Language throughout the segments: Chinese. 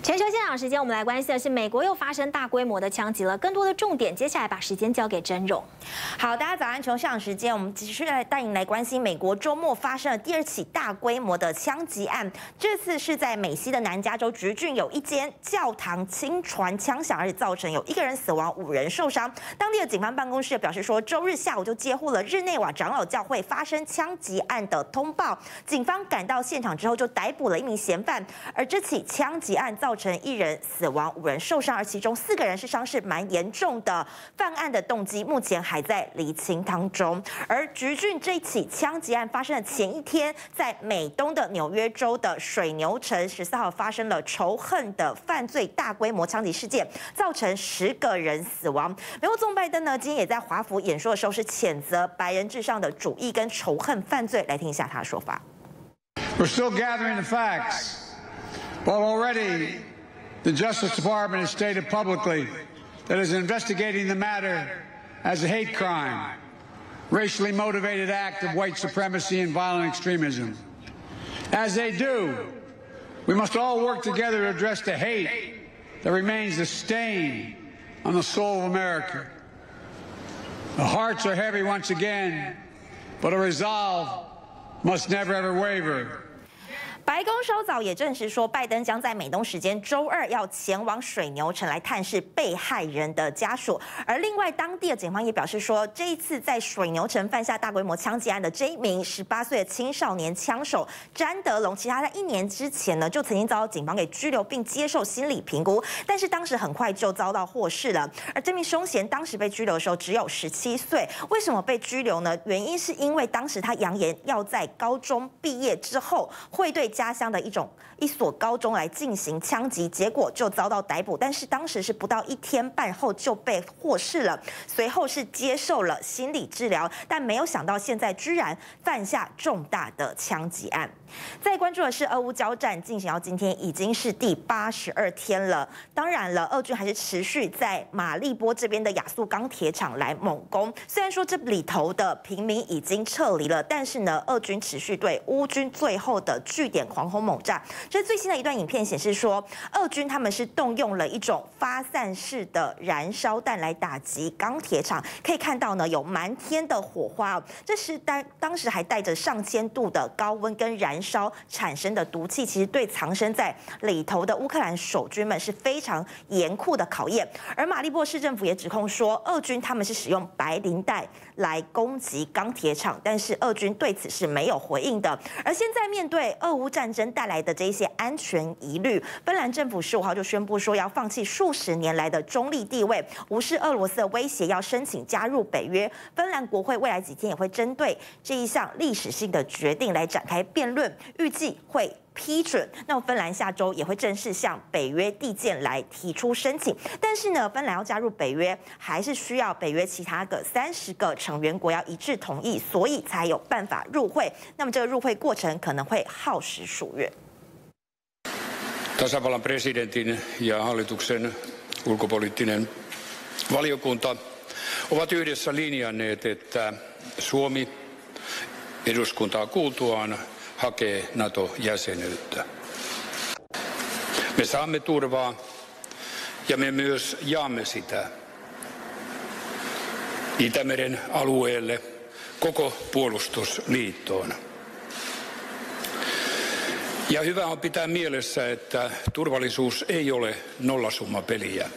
全球现场时间，我们来关心的是美国又发生大规模的枪击了。更多的重点，接下来把时间交给真荣。 好，大家早安！从现场时间，我们继续来带您来关心美国周末发生了第二起大规模的枪击案。这次是在美西的南加州橘郡有一间教堂轻传枪响，而且造成有1个人死亡，5人受伤。当地的警方办公室表示说，周日下午就接获了日内瓦长老教会发生枪击案的通报。警方赶到现场之后，就逮捕了1名嫌犯。而这起枪击案造成1人死亡，5人受伤，而其中4个人是伤势蛮严重的。犯案的动机目前还在厘清当中。而橘郡这起枪击案发生的前一天，在美东的纽约州的水牛城14号发生了仇恨的犯罪大规模枪击事件，造成10个人死亡。美国总统拜登呢，今天也在华府演说的时候是谴责白人至上的主义跟仇恨犯罪。来听一下他的说法。 We're still gathering the facts, but already the Justice Department has stated publicly that it is investigating the matter as a hate crime, racially motivated act of white supremacy and violent extremism. As they do, we must all work together to address the hate that remains a stain on the soul of America. The hearts are heavy once again, but a resolve must never ever waver. 白宫稍早也证实说，拜登将在美东时间周2要前往水牛城来探视被害人的家属。而另外，当地的警方也表示说，这一次在水牛城犯下大规模枪击案的这一名18岁的青少年枪手詹德龙，其实他在1年之前呢就曾经遭到警方给拘留并接受心理评估，但是当时很快就遭到获释了。而这名凶嫌当时被拘留的时候只有17岁，为什么被拘留呢？原因是因为当时他扬言要在高中毕业之后会对家乡的一所高中来进行枪击，结果就遭到逮捕。但是当时是不到1天半后就被获释了，随后是接受了心理治疗，但没有想到现在居然犯下重大的枪击案。再关注的是俄乌交战进行到今天已经是第82天了。当然了，俄军还是持续在马利波这边的亚速钢铁厂来猛攻。虽然说这里头的平民已经撤离了，但是呢，俄军持续对乌军最后的据点狂轰猛炸。这最新的一段影片显示说，俄军他们是动用了一种发散式的燃烧弹来打击钢铁厂，可以看到呢有满天的火花哦。这是当时还带着上千度的高温跟燃烧产生的毒气，其实对藏身在里头的乌克兰守军们是非常严酷的考验。而马利波市政府也指控说，俄军他们是使用白磷弹来攻击钢铁厂，但是俄军对此是没有回应的。而现在面对俄乌战争带来的这些安全疑虑，芬兰政府15号就宣布说要放弃数十年来的中立地位，无视俄罗斯的威胁，要申请加入北约。芬兰国会未来几天也会针对这一项历史性的决定来展开辩论，预计会批准。那芬兰下周也会正式向北约递件来提出申请。但是呢，芬兰要加入北约，还是需要北约其他的30个成员国要一致同意，所以才有办法入会。那么这个入会过程可能会耗时数月。 Tasavallan presidentin ja hallituksen ulkopoliittinen valiokunta ovat yhdessä linjanneet, että Suomi eduskuntaa kuultuaan hakee NATO-jäsenyyttä. Me saamme turvaa ja me myös jaamme sitä Itämeren alueelle koko puolustusliittoon. Ja hyvä on pitää mielessä, että turvallisuus ei ole nollasummapeliä.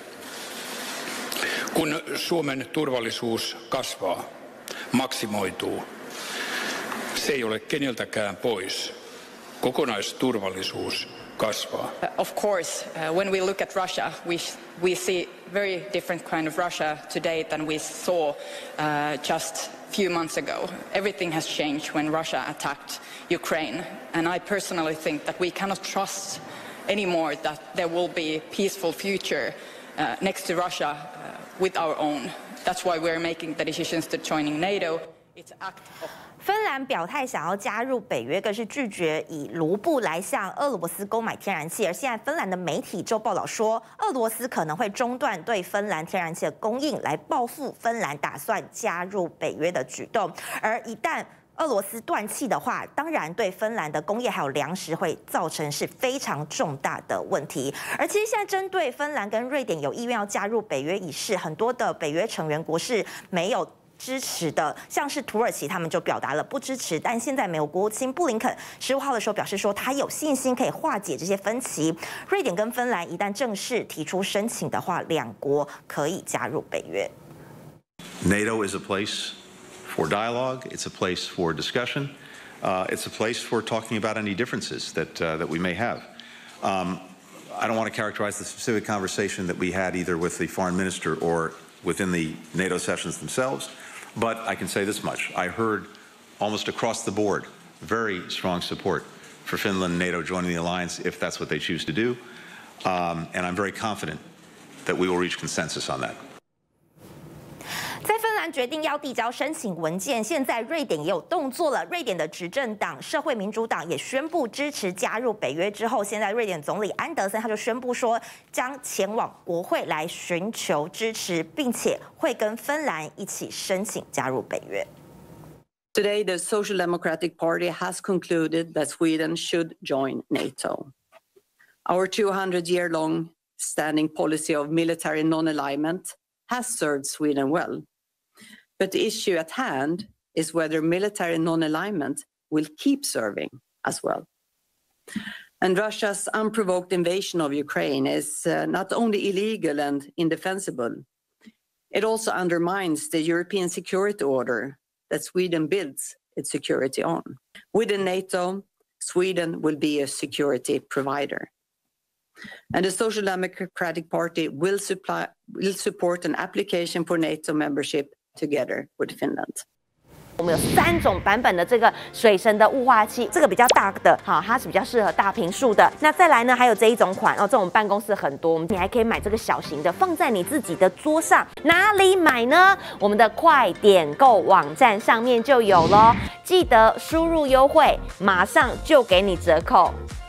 Kun Suomen turvallisuus kasvaa, maksimoituu, se ei ole keneltäkään pois. Kokonaisturvallisuus kasvaa. Of course, when we look at Russia, we see very different kind of Russia today than we saw just few months ago. Everything has changed when Russia attacked Ukraine, and I personally think that we cannot trust anymore that there will be a peaceful future next to Russia with our own. That's why we're making the decisions to joining NATO. It's an act of 芬兰表态想要加入北约，更是拒绝以卢布来向俄罗斯购买天然气。而现在芬兰的媒体就报道说，俄罗斯可能会中断对芬兰天然气的供应，来报复芬兰打算加入北约的举动。而一旦俄罗斯断气的话，当然对芬兰的工业还有粮食会造成是非常重大的问题。而其实现在针对芬兰跟瑞典有意愿要加入北约一事，很多的北约成员国是没有支持的，像是土耳其他们就表达了不支持，但现在美国国务卿布林肯15号的时候表示说，他有信心可以化解这些分歧。瑞典跟芬兰一旦正式提出申请的话，两国可以加入北约。 NATO is a place for dialogue. It's a place for discussion. It's a place for talking about any differences that we may have. I don't want to characterize the specific conversation that we had either with the foreign minister or within the NATO sessions themselves, but I can say this much. I heard almost across the board very strong support for Finland and NATO joining the alliance if that's what they choose to do, and I'm very confident that we will reach consensus on that. 在芬兰决定要递交申请文件，现在瑞典也有动作了。瑞典的执政党社会民主党也宣布支持加入北约之后，现在瑞典总理安德森他就宣布说，将前往国会来寻求支持，并且会跟芬兰一起申请加入北约。 Today, the Social Democratic Party has concluded that Sweden should join NATO. Our 200-year-long standing policy of military non-alignment has served Sweden well. But the issue at hand is whether military non-alignment will keep serving as well. And Russia's unprovoked invasion of Ukraine is not only illegal and indefensible, it also undermines the European security order that Sweden builds its security on. Within NATO, Sweden will be a security provider. And the Social Democratic Party will support an application for NATO membership together with Finland. 我们有3种版本的这个水神的雾化器，这个比较大的，好，它是比较适合大坪数的。那再来呢，还有这一种款哦，这种办公室很多，你还可以买这个小型的，放在你自己的桌上。哪里买呢？我们的快点购网站上面就有咯，记得输入优惠，马上就给你折扣。